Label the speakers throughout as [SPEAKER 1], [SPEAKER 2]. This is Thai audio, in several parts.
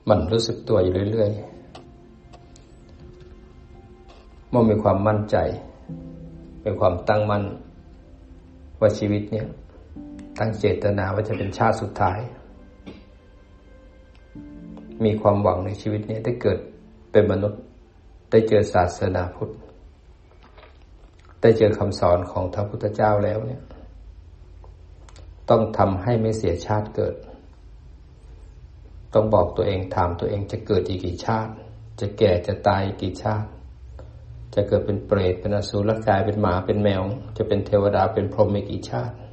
[SPEAKER 1] มันรู้สึกตัวอยู่เรื่อยๆเมื่อมีความมั่นใจเป็นความตั้งมั่นว่าชีวิตเนี่ยตั้งเจตนาว่าจะเป็นชาติสุดท้ายมีความหวังในชีวิตนี้ได้เกิดเป็นมนุษย์ได้เจอศาสนาพุทธได้เจอคำสอนของพระพุทธเจ้าแล้วเนี่ยต้องทำให้ไม่เสียชาติเกิดต้องบอกตัวเองถามตัวเองจะเกิดอีกกี่ชาติจะแก่จะตายอีกกี่ชาติจะเกิดเป็นเปรตเป็นอสุรกายเป็นหมาเป็นแมวจะเป็นเทวดาเป็นพรหมอีกกี่ชาติ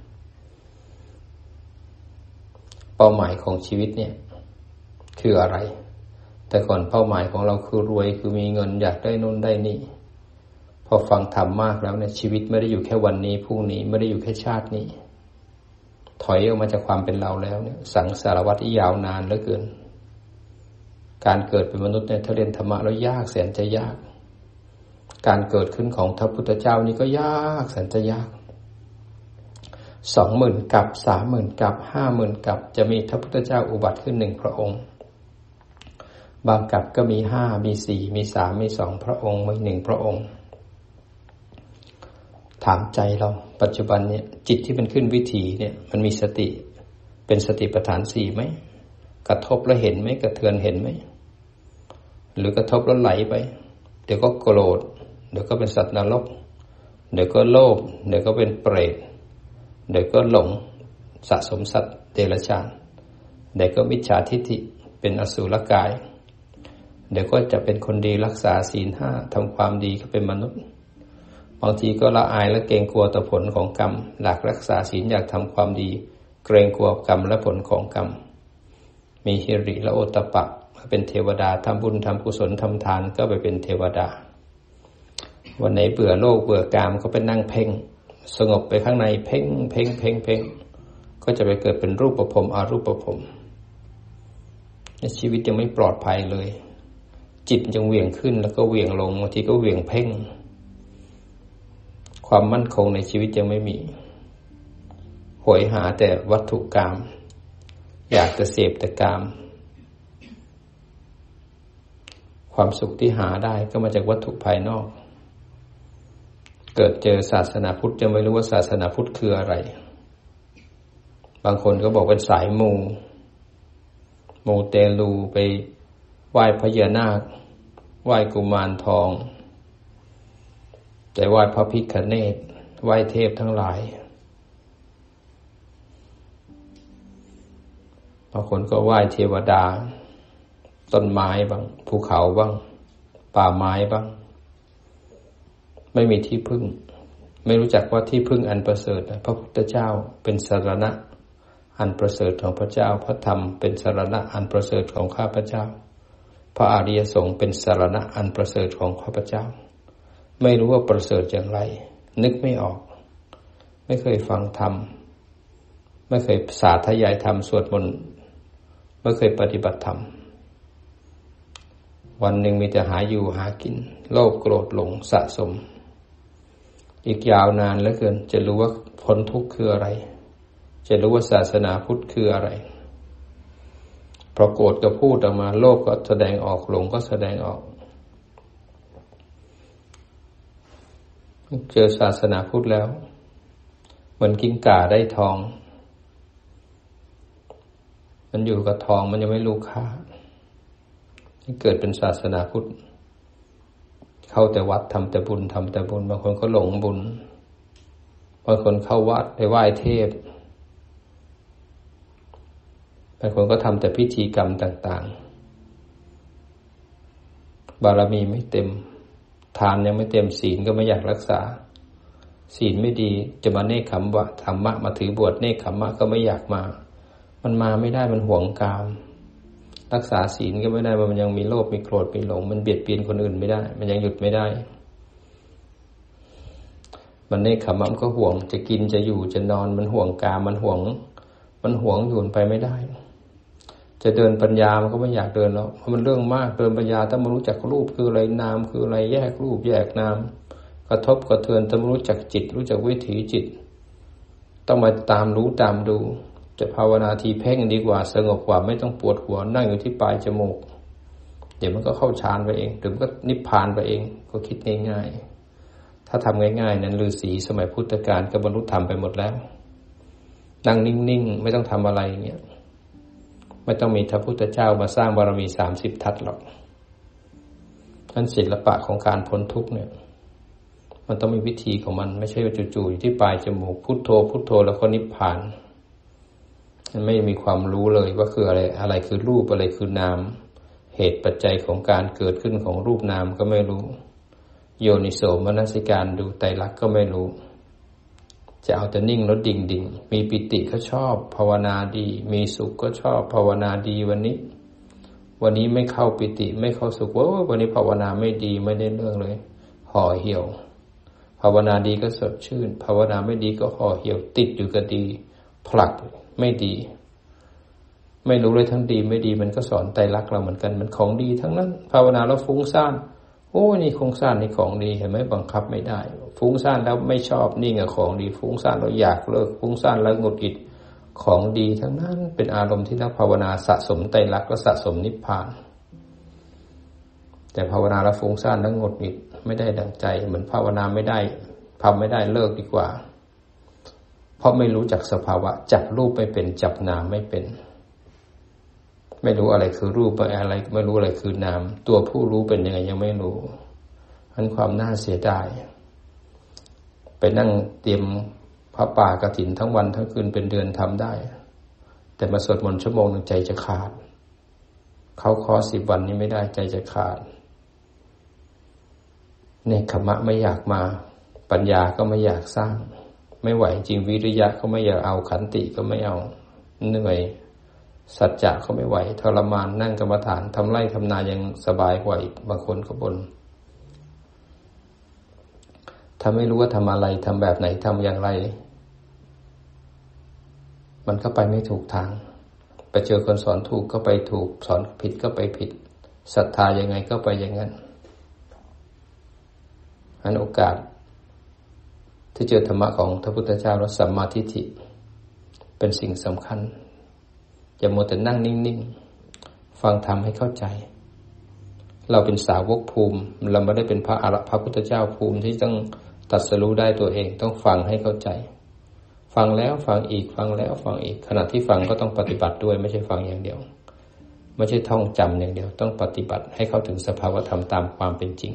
[SPEAKER 1] เป้าหมายของชีวิตเนี่ยคืออะไรแต่ก่อนเป้าหมายของเราคือรวยคือมีเงินอยากได้นู่นได้นี่พอฟังธรรมมากแล้วเนี่ยชีวิตไม่ได้อยู่แค่วันนี้พรุ่งนี้ไม่ได้อยู่แค่ชาตินี้ถอยออกมาจากความเป็นเราแล้วเนี่ยสังสารวัฏที่ยาวนานเหลือเกินการเกิดเป็นมนุษย์เนี่ยถ้าเรียนธรรมะแล้วยากแสนจะยากการเกิดขึ้นของพระพุทธเจ้านี่ก็ยากแสนจะยาก20,000 กับ 30,000 กับ 50,000 กับจะมีพระพุทธเจ้าอุบัติขึ้น1พระองค์บางกับก็มี5มี4มี3มี2พระองค์มี1พระองค์ถามใจเราปัจจุบันเนี่ยจิตที่มันขึ้นวิถีเนี่ยมันมีสติเป็นสติปัฏฐาน4ไหมกระทบแล้วเห็นไหมกระเทือนเห็นไหมหรือกระทบแล้วไหลไปเดี๋ยวก็โกรธเดี๋ยวก็เป็นสัตว์นรกเดี๋ยวก็โลภเดี๋ยวก็เป็นเปรตเดี๋ยวก็หลงสะสมสัตว์เดรัจฉานเดี๋ยวก็มิจฉาทิฏฐิเป็นอสุรกายเดี๋ยวก็จะเป็นคนดีรักษาศีล5ทำความดีก็เป็นมนุษย์บางทีก็ละอายและเกรงกลัวต่อผลของกรรมหลักรักษาศีลอยากทำความดีเกรงกลัวกรรมและผลของกรรมมีหิริและโอตตัปปะเป็นเทวดาทำบุญทำกุศลทำทานก็ไปเป็นเทวดาวันไหนเบื่อโลกเบื่อกามก็ไปนั่งเพ่งสงบไปข้างในเพ่งเพ่งเพ่งเพ่งก็จะไปเกิดเป็นรูปภพอรูปภพชีวิตยังไม่ปลอดภัยเลยจิตยังเหวี่ยงขึ้นแล้วก็เหวี่ยงลงบางทีก็เหวี่ยงเพ่งความมั่นคงในชีวิตยังไม่มีโหยหาแต่วัตถุกรรมอยากจะเสพแต่กามความสุขที่หาได้ก็มาจากวัตถุภายนอกเกิดเจอศาสนาพุทธจะไม่รู้ว่าศาสนาพุทธคืออะไรบางคนก็บอกเป็นสายมูเตลูไปไหว้พญานาคไหว้กุมารทองแต่ไหว้พระพิฆเนศไหว้เทพทั้งหลายบางคนก็ไหว้เทวดาต้นไม้บ้างภูเขาบ้างป่าไม้บ้างไม่มีที่พึ่งไม่รู้จักว่าที่พึ่งอันประเสริฐพระพุทธเจ้าเป็นสรณะอันประเสริฐของพระเจ้าพระธรรมเป็นสรณะอันประเสริฐของข้าพเจ้าพระอริยสงฆ์เป็นสรณะอันประเสริฐของข้าพเจ้าไม่รู้ว่าประเสริฐอย่างไรนึกไม่ออกไม่เคยฟังธรรมไม่เคยสาธยายธรรมสวดมนต์ไม่เคยปฏิบัติธรรมวันหนึ่งมีแต่หาอยู่หากินโลภโกรธหลงสะสมอีกยาวนานเหลือเกินจะรู้ว่าพ้นทุกข์คืออะไรจะรู้ว่าศาสนาพุทธคืออะไรเพราะโกรธก็พูดออกมาโลภก็แสดงออกหลงก็แสดงออกเจอศาสนาพุทธแล้วเหมือนกิ้งก่าได้ทองมันอยู่กับทองมันยังไม่รู้ค่าเกิดเป็นศาสนาพุทธเข้าแต่วัดทำแต่บุญทำแต่บุญบางคนก็หลงบุญบางคนเข้าวัดไปไหว้เทพบางคนก็ทำแต่พิธีกรรมต่างๆบารมีไม่เต็มทานยังไม่เต็มศีลก็ไม่อยากรักษาศีลไม่ดีจะมาเนกขัมมะธรรมะมาถือบวชเนกขัมมะก็ไม่อยากมามันมาไม่ได้มันหวงกามรักษาศีลก็ไม่ได้มันยังมีโลภมีโกรธมีหลงมันเบียดเบียนคนอื่นไม่ได้มันยังหยุดไม่ได้มันเนกขัมมะมันก็ห่วงจะกินจะอยู่จะนอนมันห่วงกามมันห่วงอยู่ไปไม่ได้จะเดินปัญญามันก็ไม่อยากเดินแล้วเพราะมันเรื่องมากเดินปัญญาถ้ามันรู้จักรูปคืออะไรนามคืออะไรแยกรูปแยกนามกระทบกระเทือนถ้ามันรู้จักจิตรู้จักวิถีจิตต้องมาตามรู้ตามดูจะภาวนาทีเพ่งดีกว่าสงบกว่าไม่ต้องปวดหัวนั่งอยู่ที่ปลายจมูกเดี๋ยวมันก็เข้าฌานไปเองหรือมันก็นิพพานไปเองก็คิดง่ายๆถ้าทำง่ายๆนั้นฤาษีสมัยพุทธกาลก็บรรลุธรรมไปหมดแล้วนั่งนิ่งๆไม่ต้องทำอะไรอย่างเงี้ยไม่ต้องมีพระพุทธเจ้ามาสร้างบารมี30 ทัศน์หรอกนั้นศิลปะของการพ้นทุกข์เนี่ยมันต้องมีวิธีของมันไม่ใช่ว่าจู่ๆอยู่ที่ปลายจมูกพุทโธพุทโธแล้วก็นิพพานมันไม่มีความรู้เลยว่าคืออะไรคือรูปอะไรคือนามเหตุปัจจัยของการเกิดขึ้นของรูปนามก็ไม่รู้โยนิโสมนสิการดูไตรลักษณ์ก็ไม่รู้จะเอาแต่นิ่งแล้วดิ่งมีปิติก็ชอบภาวนาดีมีสุขก็ชอบภาวนาดีวันนี้ไม่เข้าปิติไม่เข้าสุขวันนี้ภาวนาไม่ดีไม่ได้เรื่องเลยห่อเหี่ยวภาวนาดีก็สดชื่นภาวนาไม่ดีก็ห่อเหี่ยวติดอยู่กับดีผลักไม่ดีไม่รู้เลยทั้งดีไม่ดีมันก็สอนไตรลักษณ์เราเหมือนกันมันของดีทั้งนั้นภาวนาแล้วฟุ้งซ่านโอ้นี่ฟุ้งซ่านนี่ของดีเห็นไหมบังคับไม่ได้ฟุ้งซ่านแล้วไม่ชอบนี่ไงของดีฟุ้งซ่านแล้วอยากเลิกฟุ้งซ่านแล้วหงุดหงิดของดีทั้งนั้นเป็นอารมณ์ที่นักภาวนาสะสมไตรลักษณ์และสะสมนิพพานแต่ภาวนาแล้วฟุ้งซ่านแล้วหงุดหงิดไม่ได้ดังใจเหมือนภาวนาไม่ได้ทำไม่ได้เลิกดีกว่าเพราะไม่รู้จักสภาวะจับรูปไม่เป็นจับนามไม่เป็นไม่รู้อะไรคือรูปอะไรไม่รู้อะไรคือนามตัวผู้รู้เป็นยังไงยังไม่รู้อันความน่าเสียดายไปนั่งเตรียมพระป่ากฐินทั้งวันทั้งคืนเป็นเดือนทำได้แต่มาสวดมนต์ชั่วโมงนึงใจจะขาดเข้าคอร์ส10 วันนี้ไม่ได้ใจจะขาดเนกขมะไม่อยากมาปัญญาก็ไม่อยากสร้างไม่ไหวจริงวิริยะก็ไม่อยากเอาขันติก็ไม่เอาเหนื่อยสัจจะเขาไม่ไหวทรมานนั่งกรรมฐานทำไร่ทำนายังสบายกว่าอีกบางคนก็บ่นถ้าไม่รู้ว่าทำอะไรทำแบบไหนทำอย่างไรมันก็ไปไม่ถูกทางไปเจอคนสอนถูกก็ไปถูกสอนผิดก็ไปผิดศรัทธายังไงก็ไปอย่างนั้นอันโอกาสที่เจอธรรมะของพระพุทธเจ้าและสัมมาทิฏฐิเป็นสิ่งสำคัญอย่ามัวแต่นั่งนิ่งๆฟังธรรมให้เข้าใจเราเป็นสาวกภูมิเราไม่ได้เป็นพระพุทธเจ้าภูมิที่ต้องตรัสรู้ได้ตัวเองต้องฟังให้เข้าใจฟังแล้วฟังอีกฟังแล้วฟังอีกขณะที่ฟังก็ต้องปฏิบัติด้วยไม่ใช่ฟังอย่างเดียวไม่ใช่ท่องจำอย่างเดียวต้องปฏิบัติให้เข้าถึงสภาวธรรมตามความเป็นจริง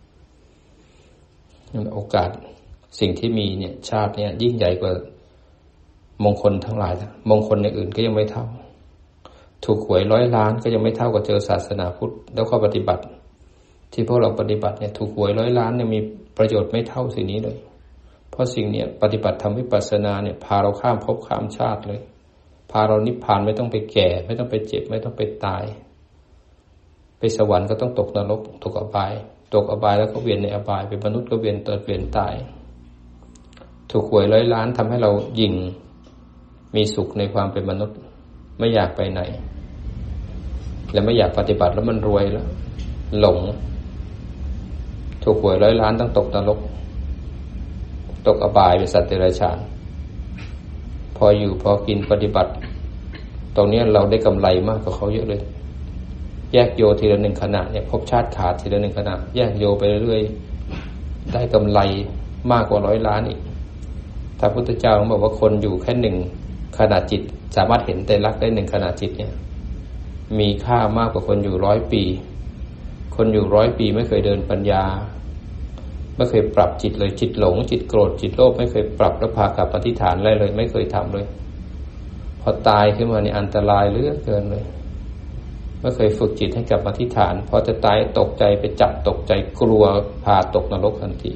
[SPEAKER 1] โอกาสสิ่งที่มีเนี่ยชาติเนี่ยยิ่งใหญ่กว่ามงคลทั้งหลายนะมงคลอย่างอื่นก็ยังไม่เท่าถูกหวย100 ล้านก็ยังไม่เท่ากับเจอศาสนาพุทธแล้วก็ปฏิบัติที่พวกเราปฏิบัติเนี่ยถูกหวย100 ล้านเนี่ยมีประโยชน์ไม่เท่าสิ่งนี้เลยเพราะสิ่งนี้ปฏิบัติทำวิปัสสนาเนี่ยพาเราข้ามภพข้ามชาติเลยพาเรานิพพานไม่ต้องไปแก่ไม่ต้องไปเจ็บไม่ต้องไปตายไปสวรรค์ก็ต้องตกนรกตกอบายตกอบายแล้วก็เวียนในอบายเป็นมนุษย์ก็เวียนเกิดเวียนตายถูกหวย100 ล้านทำให้เรายิ่งมีสุขในความเป็นมนุษย์ไม่อยากไปไหนและไม่อยากปฏิบัติแล้วมันรวยแล้วหลงถูกหวย100 ล้านต้องตกนรกตกอบายเป็นสัตว์เดรัจฉานพออยู่พอกินปฏิบัติตรงนี้เราได้กำไรมากกว่าเขาเยอะเลยแยกโยทีละ1 ขณะเนี่ยภพชาติขาดทีละ1 ขณะแยกโยไปเรื่อยๆได้กำไรมากกว่า100 ล้านอีกถ้าพุทธเจ้าบอกว่าคนอยู่แค่1 ขณะจิตสามารถเห็นไตรลักษณ์ได้1 ขณะจิตเนี่ยมีค่ามากกว่าคนอยู่100 ปีคนอยู่100 ปีไม่เคยเดินปัญญาไม่เคยปรับจิตเลยจิตหลงจิตโกรธจิตโลภไม่เคยปรับแล้วพากลับอธิษฐานอะไรเลยไม่เคยทำเลยพอตายขึ้นมานี่อันตรายเหลือเกินเลยไม่เคยฝึกจิตให้กลับอธิษฐานพอจะตายตกใจไปจับตกใจกลัวพาตกนรกทันที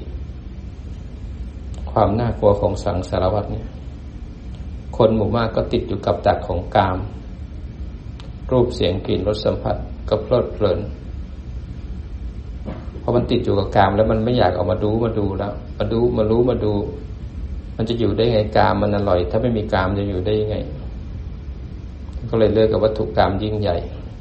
[SPEAKER 1] ความน่ากลัวของสังสารวัฏเนี่ยคนหมู่มากก็ติดอยู่กับดักของกามรูปเสียงกลิ่นรสสัมผัสก็เพลิดเพลินพอมันติดอยู่กับกามแล้วมันไม่อยากออกมาดูแล้วมารู้มันจะอยู่ได้ไงกามมันอร่อยถ้าไม่มีกามจะอยู่ได้ยังไงก็เลยเลิกกับวัตถุกามยิ่งใหญ่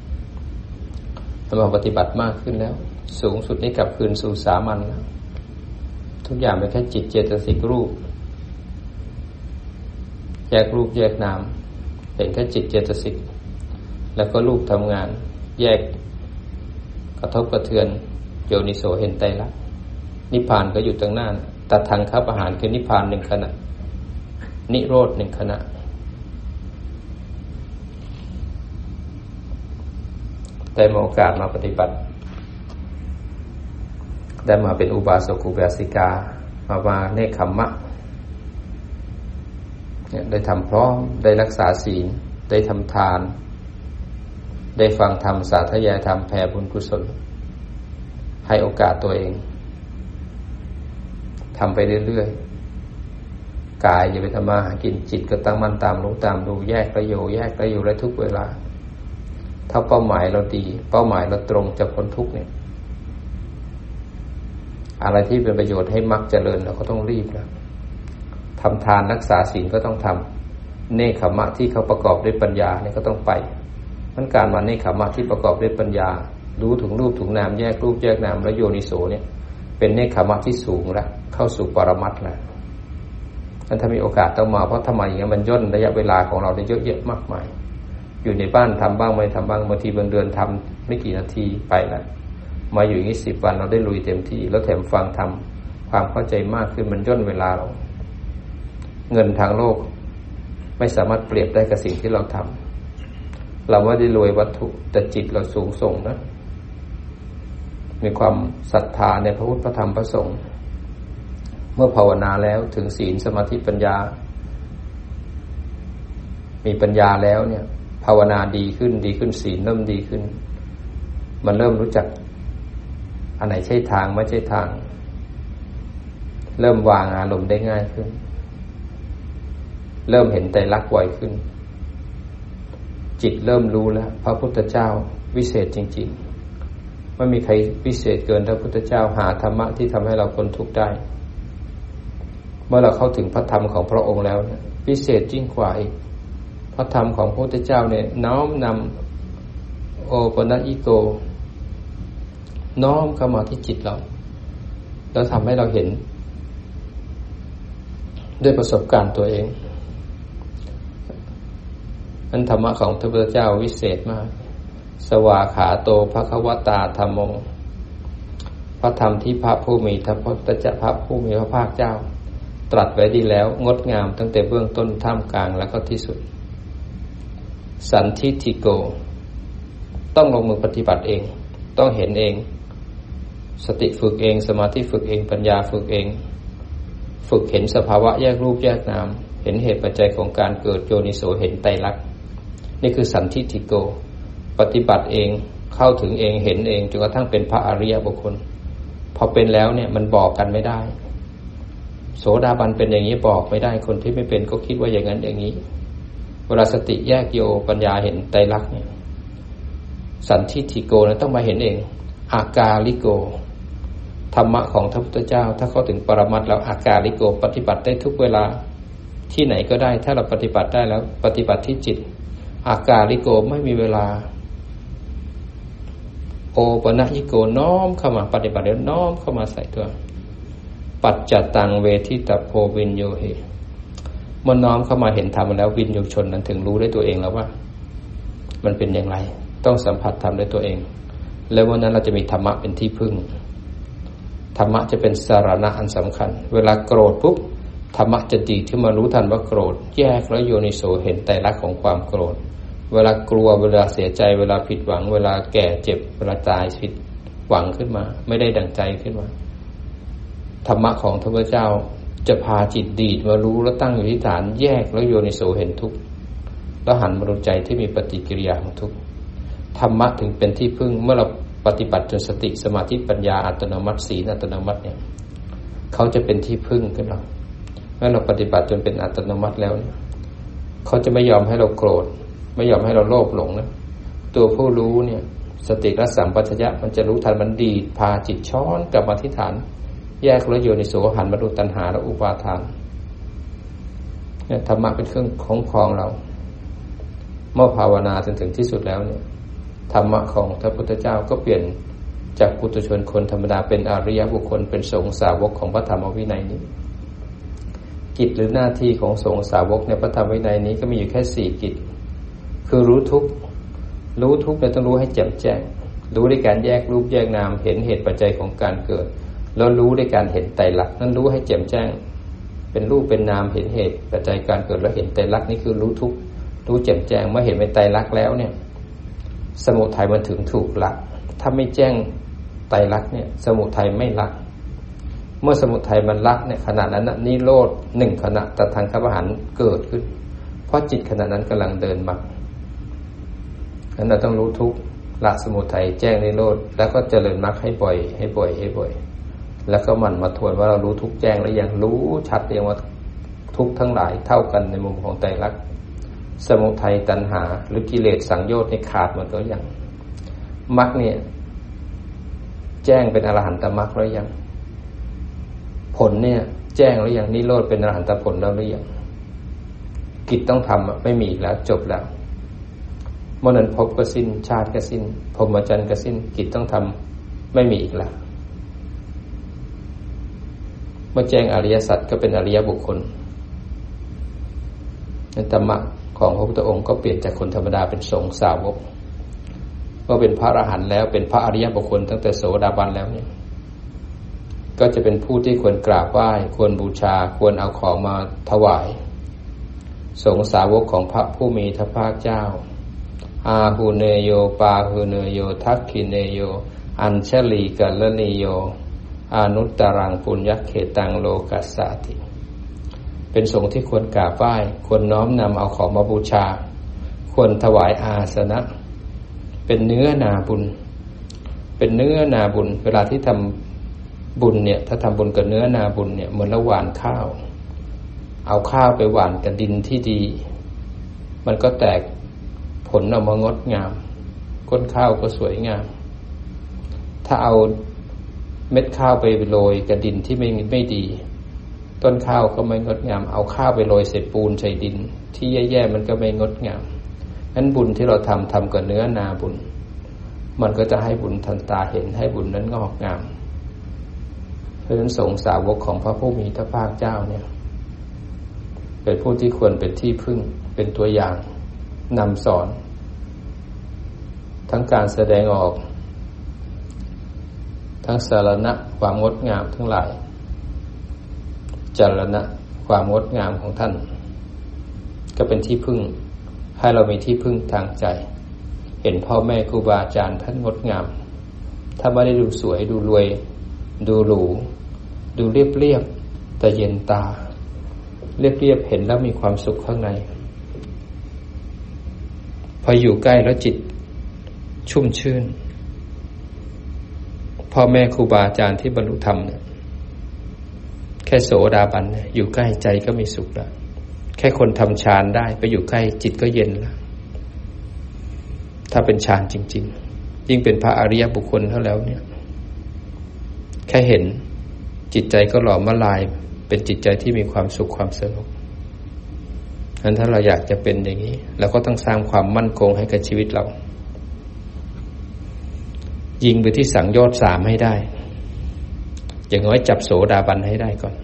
[SPEAKER 1] มาปฏิบัติมากขึ้นแล้วสูงสุดนี้กลับคืนสู่สามัญแล้วทุกอย่างเป็นแค่จิตเจตสิกรูปแยกรูปแยกนามห็นแค่จิตเจตสิกแล้วก็รูปทำงานแยกกระทบกระเทือนโยนิโสเห็นไตรลักษณ์นิพพานก็อยู่ตรงหน้าตัดทางคับอาหารคือนิพพาน1ขณะนิโรธ1ขณะได้มีโอกาสมาปฏิบัติได้มาเป็นอุบาสกอุบาสิกามาเนคขมมะเนี่ยได้ทำพร้อมได้รักษาศีลได้ทำทานได้ฟังธรรมสาธยายธรรมแผ่บุญกุศลให้โอกาสตัวเองทำไปเรื่อยๆกายอย่าไปทำมาหากินจิตก็ตั้งมั่นตามรู้ตามดูแยกประโยชน์ได้ทุกเวลาถ้าเป้าหมายเราดีเป้าหมายเราตรงจะพ้นทุกข์เนี่ยอะไรที่เป็นประโยชน์ให้มรรคเจริญเราก็ต้องรีบนะทำทานรักษาศีลก็ต้องทำเนคขมมะที่เขาประกอบด้วยปัญญาเนี่ยก็ต้องไปมันการมาเนคขมมะที่ประกอบด้วยปัญญารู้ถึงรูปถึงนามแยกรูปแยกนามและโยนิโสเนี่ยเป็นเนคขมมะที่สูงแล้วเข้าสู่ปรมัตถ์แล้วนั้นถ้ามีโอกาสต้องมาเพราะทำไมอย่างนี้มันย่นระยะเวลาของเราได้เยอะแยะมากมายอยู่ในบ้านทำบ้างไม่ทำบ้างบางทีบางเดือนทำไม่กี่นาทีไปแล้วมาอยู่อย่างนี้10 วันเราได้ลุยเต็มที่แล้วแถมฟังทำความเข้าใจมากขึ้นมันย่นเวลาเราเงินทางโลกไม่สามารถเปรียบได้กับสิ่งที่เราทำเราไม่ได้รวยวัตถุแต่จิตเราสูงส่งนะมีความศรัทธาในพระพุทธพระธรรมพระสงฆ์เมื่อภาวนาแล้วถึงศีลสมาธิปัญญามีปัญญาแล้วเนี่ยภาวนาดีขึ้นศีลเริ่มดีขึ้นมันเริ่มรู้จักอันไหนใช่ทางไม่ใช่ทางเริ่มวางอารมณ์ได้ง่ายขึ้นเริ่มเห็นไตรลักษณ์บ่อยขึ้นจิตเริ่มรู้แล้วพระพุทธเจ้าวิเศษจริงๆไม่มีใครวิเศษเกินพระพุทธเจ้าหาธรรมะที่ทำให้เราพ้นทุกข์ได้เมื่อเราเข้าถึงพระธรรมของพระองค์แล้ววิเศษยิ่งกว่าอีกพระธรรมของพระพุทธเจ้าเนี่ยน้อมนำโอปนัญิโกน้อมเข้ามาที่จิตเราแล้วทำให้เราเห็นด้วยประสบการณ์ตัวเองอันธรรมะของพระพุทธเจ้าวิเศษมากสวาขาโตภควตาธัมโมพระธรรมที่พระผู้มีพระพุทธเจ้าพระผู้มีพระภาคเจ้าตรัสไว้ดีแล้วงดงามตั้งแต่เบื้องต้นท่ามกลางแล้วก็ที่สุดสันทิฏฐิโกต้องลงมือปฏิบัติเองต้องเห็นเองสติฝึกเองสมาธิฝึกเองปัญญาฝึกเองฝึกเห็นสภาวะแยกรูปแยกนามเห็นเหตุปัจจัยของการเกิดโยนิโสเห็นไตรลักษณ์นี่คือสันทิฏฐิโกปฏิบัติเองเข้าถึงเองเห็นเองจนกระทั่งเป็นพระอริยบุคคลพอเป็นแล้วเนี่ยมันบอกกันไม่ได้โสดาบันเป็นอย่างนี้บอกไม่ได้คนที่ไม่เป็นก็คิดว่าอย่างนั้นอย่างนี้เวลาสติแยกโยปัญญาเห็นไตรลักษณ์เนี่ยสันทิฏฐิโกนะต้องมาเห็นเองอากาลิโกธรรมะของพระพุทธเจ้าถ้าเข้าถึงปรมัตถ์แล้วอากาลิโกปฏิบัติได้ทุกเวลาที่ไหนก็ได้ถ้าเราปฏิบัติได้แล้วปฏิบัติที่จิตอากาลิโกไม่มีเวลาโอปนัญิโกน้อมเข้ามาปฏิบัติแล้วน้อมเข้ามาใส่ตัวปัจจตังเวทิตโพวินโยเหเมื่อน้อมเข้ามาเห็นธรรมแล้ววินโยชนนั้นถึงรู้ได้ตัวเองแล้วว่ามันเป็นอย่างไรต้องสัมผัสธรรมด้วยตัวเองแล้ววันนั้นเราจะมีธรรมะเป็นที่พึ่งธรรมะจะเป็นสารณะอันสำคัญเวลาโกรธปุ๊บธรรมะจะดีที่มารู้ทันว่าโกรธแยกแล้วโยนิโสเห็นไตรลักษณ์ของความโกรธเวลากลัวเวลาเสียใจเวลาผิดหวังเวลาแก่เจ็บเวลาตายผิดหวังขึ้นมาไม่ได้ดั่งใจขึ้นมาธรรมะของพระพุทธเจ้าจะพาจิตดีดมารู้แล้วตั้งอยู่ที่ฐานแยกแล้วโยนิโสเห็นทุกข์แล้วหันมาดูใจที่มีปฏิกิริยาของทุกข์ธรรมะถึงเป็นที่พึ่งเมื่อเราปฏิบัติจนสติสมาธิปัญญาอัตโนมัติศีลอัตโนมัติเนี่ยเขาจะเป็นที่พึ่งขึ้นเราเมื่อเราปฏิบัติจนเป็นอัตโนมัติแล้วเขาจะไม่ยอมให้เราโกรธไม่ยอมให้เราโลภหลงนะตัวผู้รู้เนี่ยสติและสัมปชัญญะมันจะรู้ทันมันดีพาจิตช้อนกลับมาที่ฐานแยกแล้วโยนิโสหันมาดูตัณหาและอุปาทานเนี่ยธรรมะเป็นเครื่องคุ้มครองเราเมื่อภาวนาจนถึงที่สุดแล้วเนี่ยธรรมะของพระพุทธเจ้าก็เปลี่ยนจากปุถุชนคนธรรมดาเป็นอริยบุคคลเป็นสงฆ์สาวกของพระธรรมวินัยนี้กิจหรือหน้าที่ของสงฆ์สาวกในพระธรรมวินัยนี้ก็มีอยู่แค่4กิจคือรู้ทุกข์เนี่ยต้องรู้ให้แจ่มแจ้งรู้ด้วยการแยกรูปแยกนามเห็นเหตุปัจจัยของการเกิดแล้วรู้ด้วยการเห็นไตรลักษณ์นั้นรู้ให้แจ่มแจ้งเป็นรูปเป็นนามเห็นเหตุปัจจัยการเกิดแล้วเห็นไตรลักษณ์นี่คือรู้ทุกข์รู้แจ่มแจ้งเมื่อเห็นเป็นไตรลักษณ์แล้วเนี่ยสมุทัยมันถึงถูกละถ้าไม่แจ้งไตรลักษณ์เนี่ยสมุทัยไม่ละเมื่อสมุทัยมันละเนี่ยขณะนั้นนิโรธ1ขณะตทังคปหันต์เกิดขึ้นเพราะจิตขณะนั้นกำลังเดินมรรคงั้นเราต้องรู้ทุกข์ละสมุทัยแจ้งนิโรธแล้วก็เจริญมรรคให้บ่อยแล้วก็มันมาทวนว่าเรารู้ทุกข์แจ้งแล้วยังรู้ชัดเองว่าทุกข์ทั้งหลายเท่ากันในมุมของไตรลักษณ์สมุทัยตัณหาหรือกิเลสสังโยชน์ให้ขาดหมดแล้วยังมรรคเนี่ยแจ้งเป็นอรหันตมรรคแล้วยังผลเนี่ยแจ้งแล้วยังนิโรธเป็นอรหันตผลแล้วหรือยังกิจต้องทำไม่มีอีกแล้วจบแล้วเมื่อนั้นภพก็สิ้นชาติก็สิ้นพรหมจรรย์ก็สิ้นกิจต้องทำไม่มีอีกแล้วเมื่อแจ้งอริยสัจก็เป็นอริยบุคคลนั้นธรรมะของพระพุทธองค์ก็เปลี่ยนจากคนธรรมดาเป็นสงฆ์สาวกก็เป็นพระอรหันต์แล้วเป็นพระอริยบุคคลตั้งแต่โสดาบันแล้วเนี่ยก็จะเป็นผู้ที่ควรกราบไหว้ควรบูชาควรเอาของมาถวายสงฆ์สาวกของพระผู้มีพระภาคเจ้าอาหูเนโยปาหูเนโยทักขิเนโยอัญชลีกัลลนิโยอนุตตรังปุญญเขตังโลกัสสติเป็นสงฆ์ที่ควรกราบไหว้ควรน้อมนำเอาของมาบูชาควรถวายอาสนะเป็นเนื้อนาบุญเป็นเนื้อนาบุญเวลาที่ทำบุญเนี่ยถ้าทำบุญกับเนื้อนาบุญเนี่ยเหมือนเราหว่านข้าวเอาข้าวไปหว่านกับดินที่ดีมันก็แตกผลออกมางดงามก้นข้าวก็สวยงามถ้าเอาเม็ดข้าวไปโรยกับดินที่ไม่ดีต้นข้าวก็ไม่งดงามเอาข้าวไปโรยใส่ปูนใส่ดินที่แย่ๆมันก็ไม่งดงามนั้นบุญที่เราทำกับเนื้อนาบุญมันก็จะให้บุญทันตาเห็นให้บุญนั้นงอกงามเพราะฉะนั้นสงฆ์สาวกของพระผู้มีพระภาคเจ้าเนี่ยเป็นผู้ที่ควรเป็นที่พึ่งเป็นตัวอย่างนำสอนทั้งการแสดงออกทั้งสารณะความงดงามทั้งหลายจารณะความงดงามของท่านก็เป็นที่พึ่งให้เรามีที่พึ่งทางใจเห็นพ่อแม่ครูบาอาจารย์ท่านงดงามถ้าไม่ได้ดูสวยดูรวยดูหรูดูเรียบแต่เย็นตาเรียบเห็นแล้วมีความสุขข้างในพออยู่ใกล้แล้วจิตชุ่มชื่นพ่อแม่ครูบาอาจารย์ที่บรรลุธรรมเนี่ยแค่โสดาบันเนี่ยอยู่ใกล้ใจก็มีสุขแล้วแค่คนทำฌานได้ไปอยู่ใกล้จิตก็เย็นแล้วถ้าเป็นฌานจริงๆยิ่งเป็นพระอริยบุคคลเท่าแล้วเนี่ยแค่เห็นจิตใจก็หล่อละลายเป็นจิตใจที่มีความสุขความสงบงั้นถ้าเราอยากจะเป็นอย่างนี้เราก็ต้องสร้างความมั่นคงให้กับชีวิตเรายิงไปที่สังโยชน์3ให้ได้อย่างน้อยจับโสดาบันให้ได้ก่อน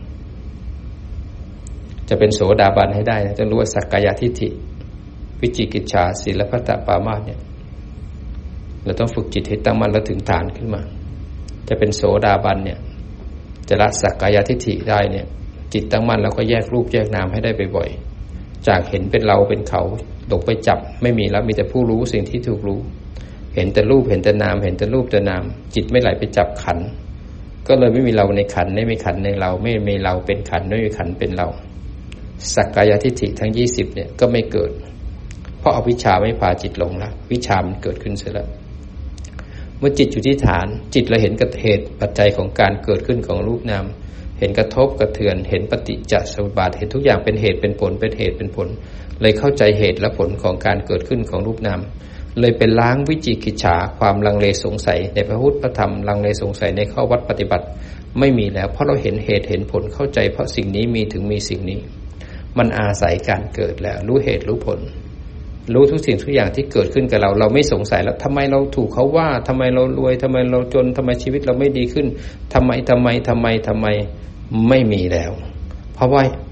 [SPEAKER 1] จะเป็นโสดาบันให้ได้ต้องรู้ว่าสักกายทิฏฐิวิจิกิจฉาศีลพัตตปามาสเนี่ยเราต้องฝึกจิตให้ตั้งมั่นแล้วถึงฐานขึ้นมาจะเป็นโสดาบันเนี่ยจะละสักกายทิฏฐิได้เนี่ยจิตตั้งมั่นแล้วก็แยกรูปแยกนามให้ได้บ่อยๆจากเห็นเป็นเราเป็นเขาตกไปจับไม่มีแล้วมีแต่ผู้รู้สิ่งที่ถูกรู้เห็นแต่รูปเห็นแต่นามเห็นแต่รูปแต่นามจิตไม่ไหลไปจับขันธ์ก็เลยไม่มีเราในขันธ์ไม่มีขันธ์ในเราไม่มีเราเป็นขันธ์ไม่มีขันธ์เป็นเราสักกายทิฏฐิทั้ง20เนี่ยก็ไม่เกิดเพราะอวิชชาไม่พาจิตหลงละวิชามันเกิดขึ้นเสียแล้วเมื่อจิตอยู่ที่ฐานจิตเราเห็นกับเหตุปัจจัยของการเกิดขึ้นของรูปนามเห็นกระทบกระเทือนเห็นปฏิจจสมุปบาทเห็นทุกอย่างเป็นเหตุเป็นผลเป็นเหตุเป็นผลเลยเข้าใจเหตุและผลของการเกิดขึ้นของรูปนามเลยเป็นล้างวิจิกิจฉาความลังเลสงสัยในพระพุทธพระธรรมลังเลสงสัยในข้อวัดปฏิบัติไม่มีแล้วเพราะเราเห็นเหตุเห็นผลเข้าใจเพราะสิ่งนี้มีถึงมีสิ่งนี้มันอาศัยการเกิดแล้วรู้เหตุรู้ผลรู้ทุกสิ่งทุกอย่างที่เกิดขึ้นกับเราเราไม่สงสัยแล้วทำไมเราถูกเขาว่าทำไมเรารวยทำไมเราจนทำไมชีวิตเราไม่ดีขึ้นทำไมไม่มีแล้วเพราะว่าทุก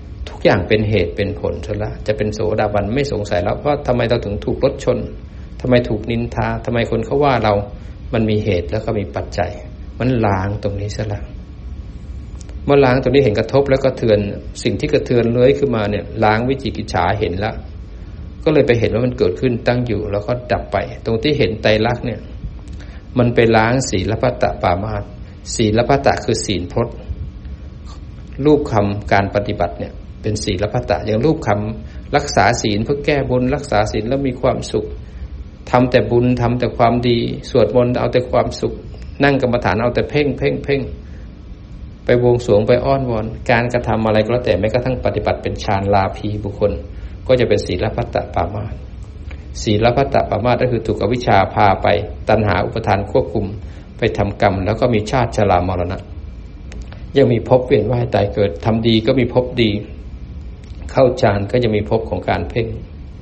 [SPEAKER 1] อย่างเป็นเหตุเป็นผลซะละจะเป็นโสดาบันไม่สงสัยแล้วว่าทำไมเราถึงถูกรถชนทำไมถูกนินทาทำไมคนเขาว่าเรามันมีเหตุแล้วก็มีปัจจัยมันล้างตรงนี้ซะละเมื่อล้างตรงนี้เห็นกระทบแล้วก็เทือนสิ่งที่กระเทือนเลื้อยขึ้นมาเนี่ยล้างวิจิกิจฉาเห็นแล้วก็เลยไปเห็นว่ามันเกิดขึ้นตั้งอยู่แล้วก็ดับไปตรงที่เห็นไตรลักษณ์เนี่ยมันไปล้างศีลพัตตปามาสศีลพัตตคือศีลพจน์รูปคำการปฏิบัติเนี่ยเป็นศีลพัตตอย่างรูปคำรักษาศีลเพื่อแก้บุญรักษาศีลแล้วมีความสุขทำแต่บุญทำแต่ความดีสวดมนต์เอาแต่ความสุขนั่งกรรมฐานเอาแต่เพ่งไปบวงสรวงไปอ้อนวอนการกระทำอะไรก็แล้วแต่แม้กระทั่งปฏิบัติเป็นฌานลาภีบุคคลก็จะเป็นศีลพัตตปามาสศีลพัตตปามาสก็คือถูกอวิชชาพาไปตัณหาอุปทานควบคุมไปทำกรรมแล้วก็มีชาติชรามรณะยังมีภพเวียนว่ายตายเกิดทำดีก็มีภพดีเข้าฌานก็จะมีภพของการเพ่ง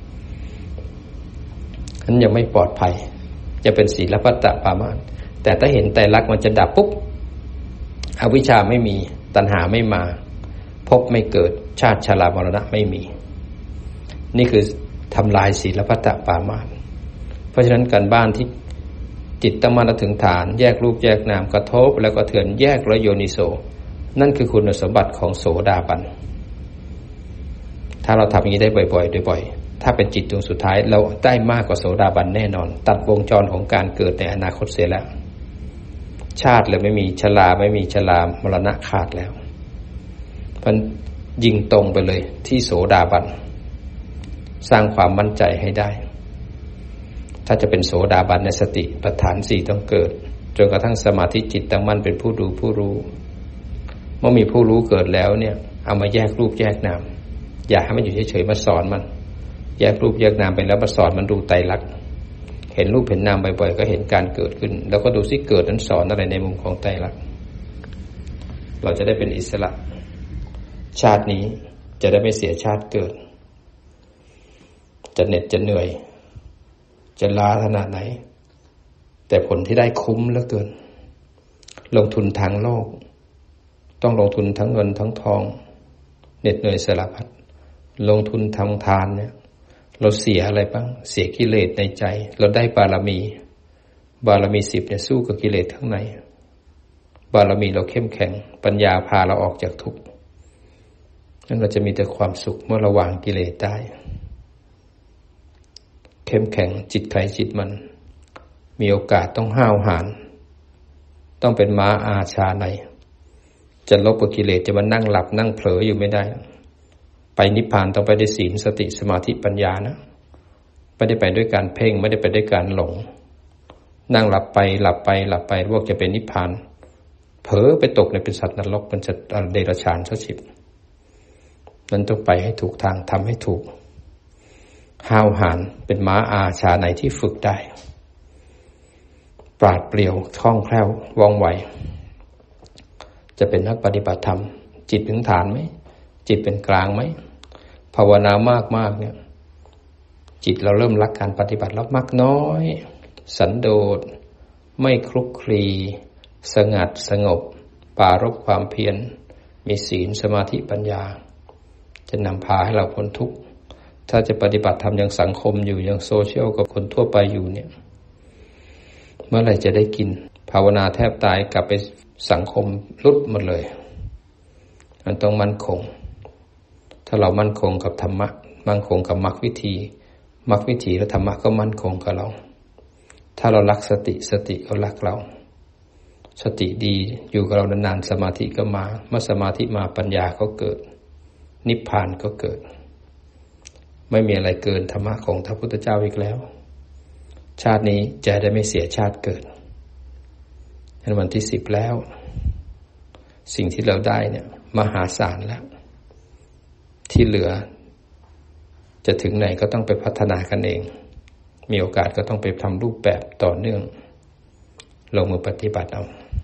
[SPEAKER 1] นั้นยังไม่ปลอดภัยจะเป็นศีลพัตตปามาสแต่ถ้าเห็นไตรลักษณ์มันจะดับปุ๊บอวิชชาไม่มีตัณหาไม่มาภพไม่เกิดชาติชรามรณะไม่มีนี่คือทำลายศีลพัตตปามาสเพราะฉะนั้นการบ้านที่จิตตั้งมั่นถึงฐานแยกรูปแยกนามกระทบแล้วก็เถื่อนแยกและโยนิโสนั่นคือคุณสมบัติของโสดาบันถ้าเราทำอย่างนี้ได้บ่อยๆถ้าเป็นจิตดวงสุดท้ายเราได้มากกว่าโสดาบันแน่นอนตัดวงจรของการเกิดในอนาคตเสียแล้วชาติเลยไม่มีชราไม่มีชรามรณะขาดแล้วมันยิงตรงไปเลยที่โสดาบันสร้างความมั่นใจให้ได้ถ้าจะเป็นโสดาบันในสติปัฏฐาน4ต้องเกิดจนกระทั่งสมาธิจิตตั้งมั่นเป็นผู้ดูผู้รู้เมื่อมีผู้รู้เกิดแล้วเนี่ยเอามาแยกรูปแยกนามอย่าให้มันอยู่เฉยๆมาสอนมันแยกรูปแยกนามไปแล้วมาสอนมันดูไตรลักษณ์เห็นรูปเห็นนามบ่อยๆก็เห็นการเกิดขึ้นแล้วก็ดูซิเกิดนั้นสอนอะไรในมุมของไตรลักษณ์เราจะได้เป็นอิสระชาตินี้จะได้ไม่เสียชาติเกิดจะเหน็ดจะเหนื่อยจะล้าขนาดไหนแต่ผลที่ได้คุ้มเหลือเกินลงทุนทางโลกต้องลงทุนทั้งเงินทั้งทองเหน็ดเหนื่อยสารพัดลงทุนทำทานเนี่ยเราเสียอะไรบ้างเสียกิเลสในใจเราได้บารมี10เนี่ยสู้กับกิเลสข้างในบารมีเราเข้มแข็งปัญญาพาเราออกจากทุกข์นั้นเราจะมีแต่ความสุขเมื่อเราวางกิเลสได้เข้มแข็งจิตใครจิตมันมีโอกาสต้องห้าวหาญต้องเป็นม้าอาชาในจะลบกับกิเลสจะมานั่งหลับนั่งเผลออยู่ไม่ได้ไปนิพพานต้องไปด้วยศีลสติสมาธิปัญญานะไม่ได้ไปด้วยการเพ่งไม่ได้ไปด้วยการหลงนั่งหลับไปพวกจะเป็นนิพพานเผลอไปตกในเป็นสัตว์นรกเป็นสัตว์เดรัจฉานซะฉิบนั้นต้องไปให้ถูกทางทำให้ถูกห้าวหาญเป็นม้าอาชาในที่ฝึกได้ปราดเปรียวคล่องแคล่วว่องไวจะเป็นนักปฏิบัติธรรมจิตถึงฐานไหมจิตเป็นกลางไหมภาวนามากเนี่ยจิตเราเริ่มรักการปฏิบัติแล้วมักน้อยสันโดษไม่คลุกคลีสงัดสงบปรารภความเพียรมีศีลสมาธิปัญญาจะนำพาให้เราพ้นทุกข์ถ้าจะปฏิบัติธรรมยังสังคมอยู่ยังโซเชียลกับคนทั่วไปอยู่เนี่ยเมื่อไหร่จะได้กินภาวนาแทบตายกลับไปสังคมลุดหมดเลยมันต้องมั่นคงถ้าเรามั่นคงกับธรรมะมั่นคงกับมรรควิธีและธรรมะก็มั่นคงกับเราถ้าเรารักสติก็รักเราสติดีอยู่กับเรานานๆสมาธิก็มาเมื่อสมาธิมาปัญญาก็เกิดนิพพานก็เกิดไม่มีอะไรเกินธรรมะของพระพุทธเจ้าอีกแล้วชาตินี้จะได้ไม่เสียชาติเกิดในวันที่10แล้วสิ่งที่เราได้เนี่ยมหาศาลแล้วที่เหลือจะถึงไหนก็ต้องไปพัฒนากันเองมีโอกาสก็ต้องไปทำรูปแบบต่อเนื่องลงมือปฏิบัติเอา